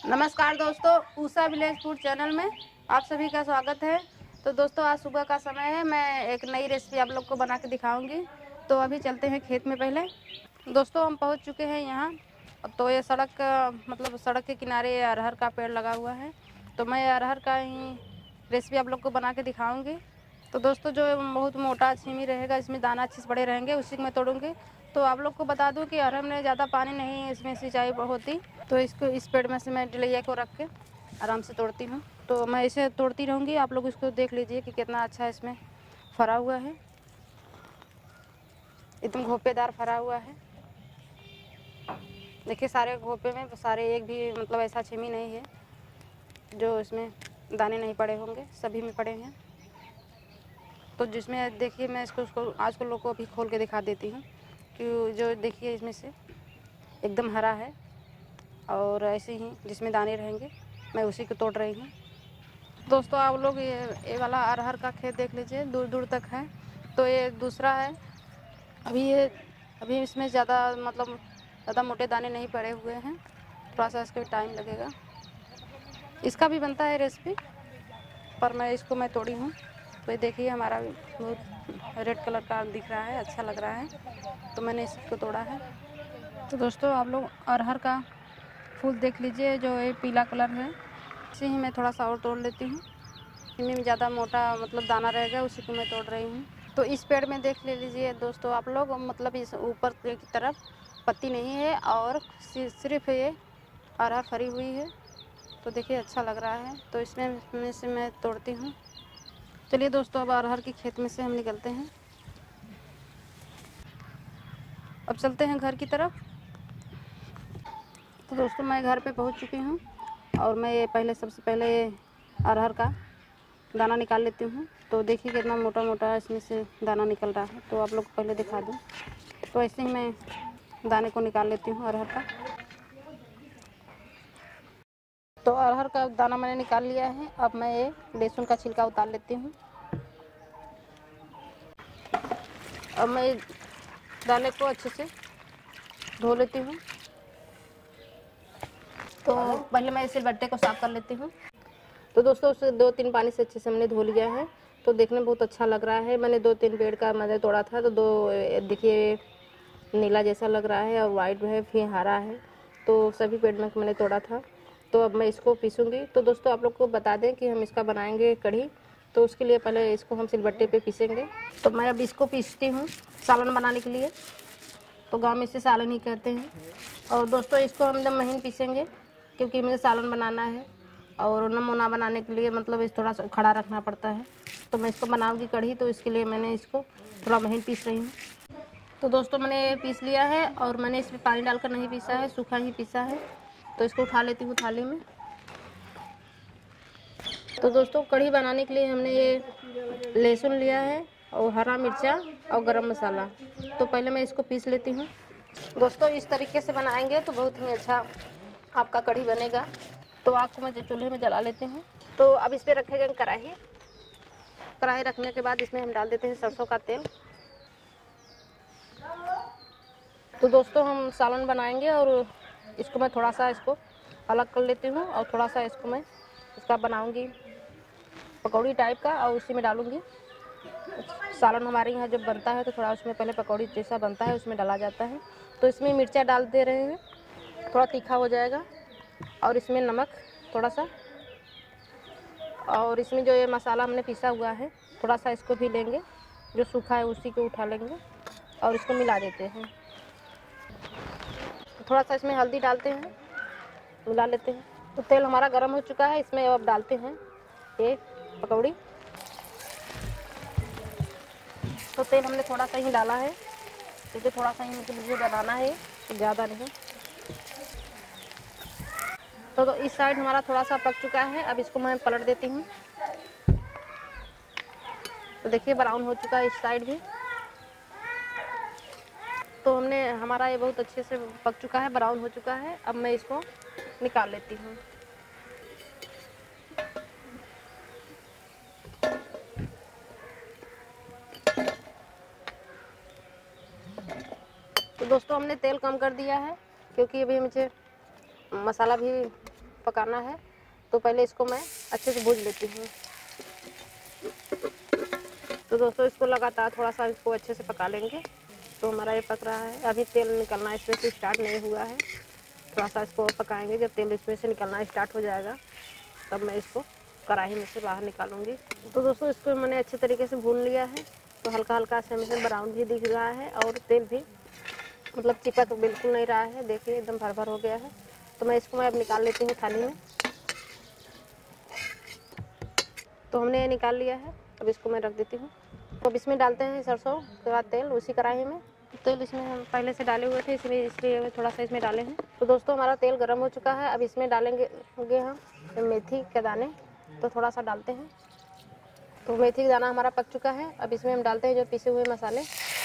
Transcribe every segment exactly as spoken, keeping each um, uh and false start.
नमस्कार दोस्तों, Usha village food channel में आप सभी का स्वागत है। तो दोस्तों, आज सुबह का समय है। मैं एक नई रेसिपी आप लोग को बना के दिखाऊंगी। तो अभी चलते हैं खेत में। पहले दोस्तों, हम पहुंच चुके हैं यहाँ। तो ये सड़क का मतलब सड़क के किनारे अरहर का पेड़ लगा हुआ है। तो मैं अरहर का ही रेसिपी आप लोग को बना के दिखाऊँगी। तो दोस्तों, जो बहुत मोटा छीमी रहेगा, इसमें दाना अच्छे से बड़े रहेंगे, उसी को मैं तोड़ूंगी। तो आप लोग को बता दूं कि अरहर में ज़्यादा पानी नहीं इसमें सिंचाई होती। तो इसको इस पेड़ में से मैं डलिया को रख के आराम से तोड़ती हूँ। तो मैं इसे तोड़ती रहूँगी, आप लोग इसको देख लीजिए कि कितना अच्छा इसमें फरा हुआ है। एकदम घोपेदार फरा हुआ है। देखिए, सारे घोपे में सारे एक भी मतलब ऐसा छीमी नहीं है जो इसमें दाने नहीं पड़े होंगे, सभी में पड़े हैं। तो जिसमें देखिए, मैं इसको उसको आज को लोग को अभी खोल के दिखा देती हूँ कि जो देखिए इसमें से एकदम हरा है। और ऐसे ही जिसमें दाने रहेंगे मैं उसी को तोड़ रही हूँ। दोस्तों, आप लोग ये ये वाला अरहर का खेत देख लीजिए, दूर दूर तक है। तो ये दूसरा है। अभी ये अभी इसमें ज़्यादा मतलब ज़्यादा मोटे दाने नहीं पड़े हुए हैं, थोड़ा सा इसके टाइम लगेगा। इसका भी बनता है रेसिपी, पर मैं इसको मैं तोड़ी हूँ। तो ये देखिए, हमारा बहुत रेड कलर का दिख रहा है, अच्छा लग रहा है, तो मैंने इसको तोड़ा है। तो दोस्तों, आप लोग अरहर का फूल देख लीजिए, जो ये पीला कलर है। इसे ही मैं थोड़ा सा और तोड़ लेती हूँ। इनमें में ज़्यादा मोटा मतलब दाना रहेगा, उसी को मैं तोड़ रही हूँ। तो इस पेड़ में देख ले लीजिए दोस्तों आप लोग, मतलब इस ऊपर की तरफ पत्ती नहीं है और सिर्फ ये अरहर फरी हुई है। तो देखिए, अच्छा लग रहा है। तो इसमें में से मैं तोड़ती हूँ। चलिए दोस्तों, अब अरहर के खेत में से हम निकलते हैं। अब चलते हैं घर की तरफ। तो दोस्तों, मैं घर पे पहुंच चुकी हूं और मैं ये पहले सबसे पहले अरहर का दाना निकाल लेती हूं। तो देखिए, कितना मोटा मोटा इसमें से दाना निकल रहा है। तो आप लोग को पहले दिखा दूं। तो ऐसे ही मैं दाने को निकाल लेती हूं अरहर का। तो अरहर का दाना मैंने निकाल लिया है। अब मैं ये लहसुन का छिलका उतार लेती हूँ। अब मैं दाने को अच्छे से धो लेती हूँ। तो पहले मैं इसे बट्टे को साफ कर लेती हूँ। तो दोस्तों, उसे दो तीन पानी से अच्छे से हमने धो लिया है। तो देखने में बहुत अच्छा लग रहा है। मैंने दो तीन पेड़ का मैंने तोड़ा था। तो दो देखिए नीला जैसा लग रहा है और वाइट है, फिर हरा है। तो सभी पेड़ में मैंने तोड़ा था। तो अब मैं इसको पीसूँगी। तो दोस्तों, आप लोग को बता दें कि हम इसका बनाएंगे कढ़ी। तो उसके लिए पहले इसको हम सिलबट्टे पे पीसेंगे। तो मैं अब इसको पीसती हूँ सालन बनाने के लिए। तो गाँव में इसे सालन ही कहते हैं। और दोस्तों, इसको हम एकदम महीन पीसेंगे क्योंकि मुझे सालन बनाना है। और नमूना बनाने के लिए मतलब इस थोड़ा सा खड़ा रखना पड़ता है। तो मैं इसको बनाऊंगी कढ़ी, तो इसके लिए मैंने इसको थोड़ा महीन पीस रही हूँ। तो दोस्तों, मैंने पीस लिया है और मैंने इसमें पानी डालकर नहीं पीसा है, सूखा ही पीसा है। तो इसको उठा लेती हूँ थाली में। तो दोस्तों, कढ़ी बनाने के लिए हमने ये लहसुन लिया है और हरा मिर्चा और गरम मसाला। तो पहले मैं इसको पीस लेती हूँ। दोस्तों, इस तरीके से बनाएंगे तो बहुत ही अच्छा आपका कढ़ी बनेगा। तो आग को मैं चूल्हे में जला लेती हूँ। तो अब इस पर रखेंगे कढ़ाई। कढ़ाई रखने के बाद इसमें हम डाल देते हैं सरसों का तेल। तो दोस्तों, हम सालन बनाएंगे और इसको मैं थोड़ा सा इसको अलग कर लेती हूँ और थोड़ा सा इसको मैं इसका बनाऊंगी पकौड़ी टाइप का और उसी में डालूंगी। सालन हमारे यहाँ जब बनता है तो थोड़ा उसमें पहले पकौड़ी जैसा बनता है, उसमें डाला जाता है। तो इसमें मिर्चा डाल दे रहे हैं, थोड़ा तीखा हो जाएगा। और इसमें नमक थोड़ा सा, और इसमें जो ये मसाला हमने पीसा हुआ है थोड़ा सा इसको भी लेंगे, जो सूखा है उसी को उठा लेंगे और इसको मिला देते हैं। तो थोड़ा सा इसमें हल्दी डालते हैं, मिला लेते हैं। तो तेल हमारा गर्म हो चुका है, इसमें अब डालते हैं ये पकौड़ी। तो तेल हमने थोड़ा सा ही डाला है क्योंकि थोड़ा सा ही मुझे बनाना है, ज़्यादा नहीं। तो, तो इस साइड हमारा थोड़ा सा पक चुका है। अब इसको मैं पलट देती हूँ। तो देखिए, ब्राउन हो चुका है इस साइड भी। तो हमने हमारा ये बहुत अच्छे से पक चुका है, ब्राउन हो चुका है। अब मैं इसको निकाल लेती हूँ। तो दोस्तों, हमने तेल कम कर दिया है क्योंकि अभी मुझे मसाला भी पकाना है, तो पहले इसको मैं अच्छे से भून लेती हूँ। तो दोस्तों इसको लगातार थोड़ा सा इसको अच्छे से पका लेंगे। तो हमारा ये पक रहा है, अभी तेल निकलना इसमें से स्टार्ट नहीं हुआ है, थोड़ा सा इसको और पकाएंगे। जब तेल इसमें से निकलना स्टार्ट हो जाएगा तब मैं इसको कढ़ाई में से बाहर निकालूंगी। तो दोस्तों इसको मैंने अच्छे तरीके से भून लिया है, तो हल्का हल्का से हमें ब्राउन भी दिख रहा है और तेल भी मतलब चिपक बिल्कुल नहीं रहा है, देखिए एकदम भर भर हो गया है। तो मैं इसको मैं अब निकाल लेती हूँ थाली में। तो हमने ये निकाल लिया है, अब इसको मैं रख देती हूँ। तो अब इसमें डालते हैं सरसों का तेल उसी कढ़ाई में। तेल इसमें हम पहले से डाले हुए थे, इसलिए इसलिए थोड़ा सा इसमें डाले हैं। तो दोस्तों हमारा तेल गर्म हो चुका है, अब इसमें डालेंगे हम मेथी के दाने। तो थोड़ा सा डालते हैं। तो मेथी का दाना हमारा पक चुका है, अब इसमें हम डालते हैं जो पिसे हुए मसाले।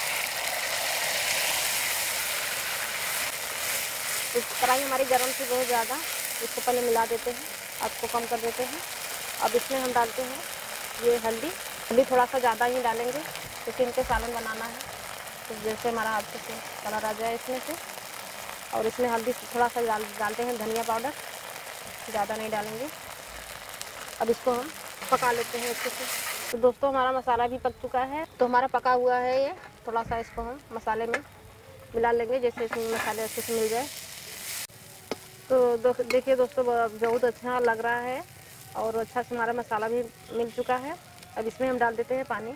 तो कढ़ाई हमारी गर्म थी बहुत ज़्यादा, इसको पहले मिला देते हैं, आग को कम कर देते हैं। अब इसमें हम डालते हैं ये हल्दी। हल्दी थोड़ा सा ज़्यादा ही डालेंगे क्योंकि इनके सालन बनाना है, तो जैसे हमारा अच्छे से कलर आ जाए इसमें से। और इसमें हल्दी थोड़ा सा डाल डालते हैं धनिया पाउडर, ज़्यादा नहीं डालेंगे। अब इसको हम पका लेते हैं अच्छे से। तो दोस्तों हमारा मसाला भी पक चुका है, तो हमारा पका हुआ है ये। थोड़ा सा इसको हम मसाले में मिला लेंगे, जैसे इसमें मसाले अच्छे से मिल जाए। तो देखिए दोस्तों बहुत अच्छा लग रहा है और अच्छा से हमारा मसाला भी मिल चुका है। अब इसमें हम डाल देते हैं पानी।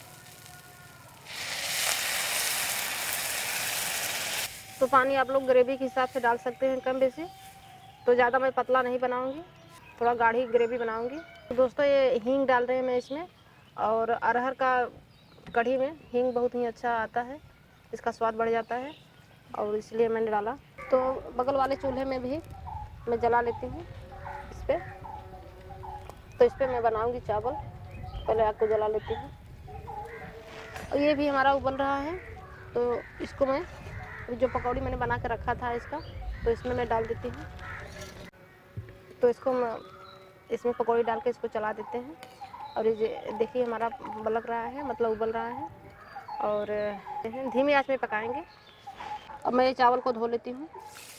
तो पानी आप लोग ग्रेवी के हिसाब से डाल सकते हैं कम बेसी। तो ज़्यादा मैं पतला नहीं बनाऊंगी, थोड़ा गाढ़ी ग्रेवी बनाऊंगी। तो दोस्तों ये हींग डाल रहे हैं मैं इसमें, और अरहर का कढ़ी में हींग बहुत ही अच्छा आता है, इसका स्वाद बढ़ जाता है और इसलिए मैंने डाला। तो बगल वाले चूल्हे में भी मैं जला लेती हूँ इस पर। तो इस पर मैं बनाऊंगी चावल, पहले आग को जला लेती हूँ। और ये भी हमारा उबल रहा है, तो इसको मैं जो पकौड़ी मैंने बना के रखा था इसका, तो इसमें मैं डाल देती हूँ। तो इसको मैं इसमें पकौड़ी डाल के इसको चला देते हैं। और ये देखिए हमारा बलक रहा है, मतलब उबल रहा है, और धीमी आंच में पकाएंगे। अब मैं ये चावल को धो लेती हूँ।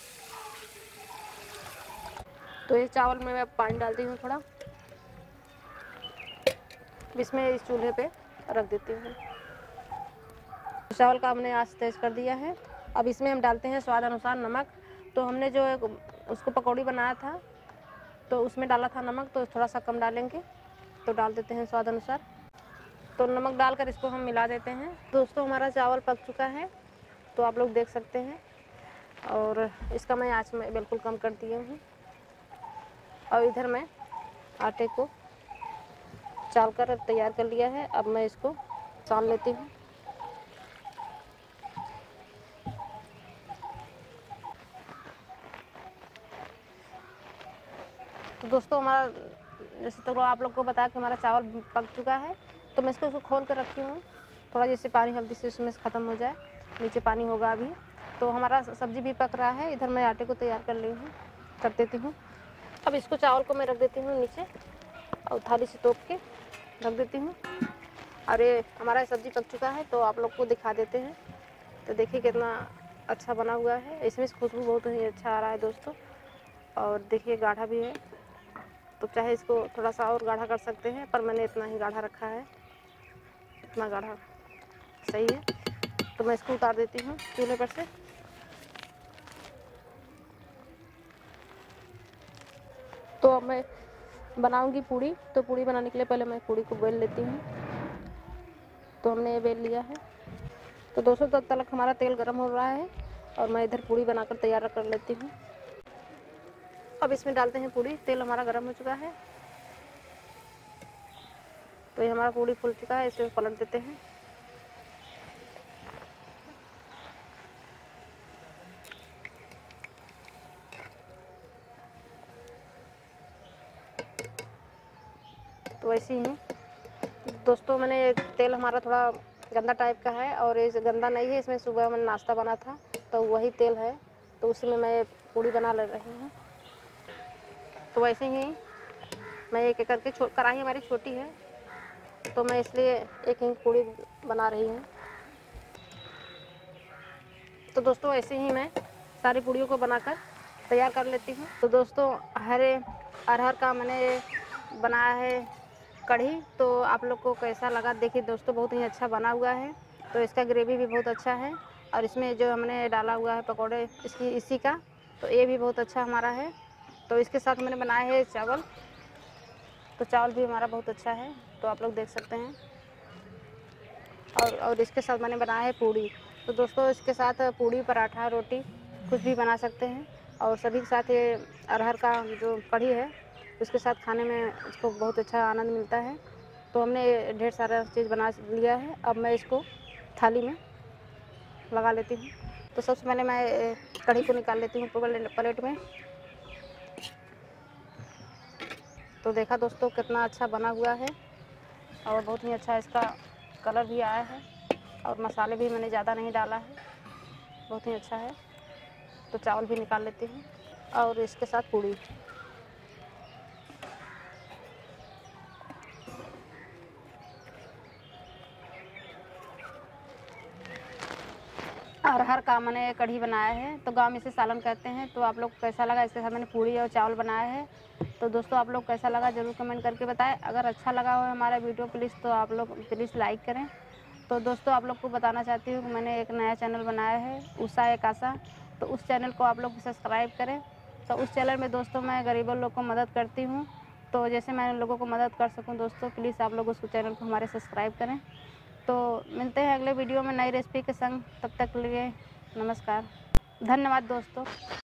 तो ये चावल में मैं पानी डालती हूँ थोड़ा, इसमें इस चूल्हे पे रख देती हूँ। चावल का हमने आंच तेज कर दिया है। अब इसमें हम डालते हैं स्वाद अनुसार नमक। तो हमने जो उसको पकौड़ी बनाया था तो उसमें डाला था नमक, तो थोड़ा सा कम डालेंगे, तो डाल देते हैं स्वाद अनुसार। तो नमक डालकर इसको हम मिला देते हैं। दोस्तों हमारा चावल पक चुका है, तो आप लोग देख सकते हैं, और इसका मैं आँच में बिल्कुल कम कर दिया हूँ। और इधर मैं आटे को चाल कर तैयार कर लिया है, अब मैं इसको सान लेती हूँ। तो दोस्तों हमारा जैसे तो आप लोग को बताया कि हमारा चावल पक चुका है, तो मैं इसको खोल कर रखी हूँ, थोड़ा जैसे पानी हल्दी से इसमें ख़त्म हो जाए, नीचे पानी होगा अभी। तो हमारा सब्ज़ी भी पक रहा है, इधर मैं आटे को तैयार कर ली हूँ कर देती हूँ। अब इसको चावल को मैं रख देती हूँ नीचे और थाली से तोप के रख देती हूँ। और ये हमारा सब्ज़ी पक चुका है, तो आप लोग को दिखा देते हैं। तो देखिए कितना अच्छा बना हुआ है, इसमें खुशबू बहुत ही अच्छा आ रहा है दोस्तों। और देखिए गाढ़ा भी है, तो चाहे इसको थोड़ा सा और गाढ़ा कर सकते हैं, पर मैंने इतना ही गाढ़ा रखा है, इतना गाढ़ा सही है। तो मैं इसको उतार देती हूँ चूल्हे पर से। तो अब मैं बनाऊंगी पूड़ी। तो पूड़ी बनाने के लिए पहले मैं पूड़ी को बेल लेती हूँ। तो हमने ये बेल लिया है। तो दोस्तों तब तक हमारा तेल गर्म हो रहा है और मैं इधर पूड़ी बनाकर तैयार कर लेती हूँ। अब इसमें डालते हैं पूड़ी। तेल हमारा गर्म हो चुका है, तो ये हमारा पूड़ी फूल चुका है, इसे पलट देते हैं। तो वैसे ही दोस्तों मैंने तेल हमारा थोड़ा गंदा टाइप का है, और ये गंदा नहीं है, इसमें सुबह मैंने नाश्ता बना था तो वही तेल है, तो उसी में मैं पूड़ी बना ले रही हूँ। तो वैसे ही मैं एक एक करके, कढ़ाई हमारी छोटी है तो मैं इसलिए एक ही पूड़ी बना रही हूँ। तो दोस्तों ऐसे ही मैं सारी पूड़ियों को बनाकर तैयार कर लेती हूँ। तो दोस्तों हरे अरहर का मैंने बनाया है कढ़ी, तो आप लोग को कैसा लगा देखिए दोस्तों, बहुत ही अच्छा बना हुआ है। तो इसका ग्रेवी भी बहुत अच्छा है और इसमें जो हमने डाला हुआ है पकौड़े इसकी इसी का, तो ये भी बहुत अच्छा हमारा है। तो इसके साथ मैंने बनाया है चावल, तो चावल भी हमारा बहुत अच्छा है, तो आप लोग देख सकते हैं। और और इसके साथ मैंने बनाया है पूड़ी। तो दोस्तों इसके साथ पूड़ी, पराठा, रोटी कुछ भी बना सकते हैं। और सभी के साथ ये अरहर का जो कढ़ी है उसके साथ खाने में इसको बहुत अच्छा आनंद मिलता है। तो हमने ढेर सारा चीज़ बना लिया है, अब मैं इसको थाली में लगा लेती हूँ। तो सबसे पहले मैं कढ़ी को निकाल लेती हूँ प्लेट में। तो देखा दोस्तों कितना अच्छा बना हुआ है और बहुत ही अच्छा इसका कलर भी आया है और मसाले भी मैंने ज़्यादा नहीं डाला है, बहुत ही अच्छा है। तो चावल भी निकाल लेती हूँ और इसके साथ पूड़ी। अरहर का मैंने कढ़ी बनाया है, तो गाँव में इसे सालन कहते हैं। तो आप लोग को कैसा लगा, इसके साथ मैंने पूड़ी और चावल बनाया है। तो दोस्तों आप लोग कैसा लगा ज़रूर कमेंट करके बताएं। अगर अच्छा लगा हो हमारा वीडियो प्लीज़ तो आप लोग प्लीज़ लाइक करें। तो दोस्तों आप लोग को बताना चाहती हूँ कि मैंने एक नया चैनल बनाया है उषा एक आशा, तो उस चैनल को आप लोग सब्सक्राइब करें। तो उस चैनल में दोस्तों मैं गरीबों लोग को मदद करती हूँ, तो जैसे मैं लोगों को मदद कर सकूँ दोस्तों, प्लीज़ आप लोग उस चैनल को हमारे सब्सक्राइब करें। तो मिलते हैं अगले वीडियो में नई रेसिपी के संग, तब तक के लिए नमस्कार, धन्यवाद दोस्तों।